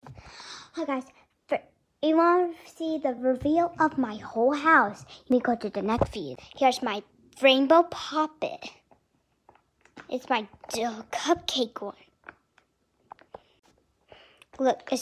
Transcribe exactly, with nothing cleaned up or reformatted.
Hi guys, for, you want to see the reveal of my whole house? Let me go to the next feed. Here's my rainbow puppet. It's my uh, cupcake one. Look, it's